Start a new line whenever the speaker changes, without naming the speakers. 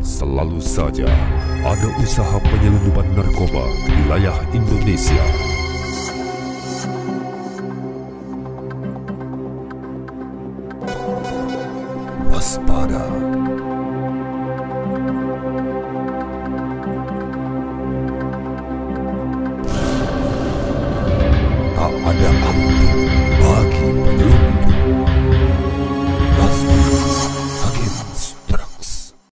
Selalu saja ada usaha penyelundupan narkoba di wilayah Indonesia. Waspada.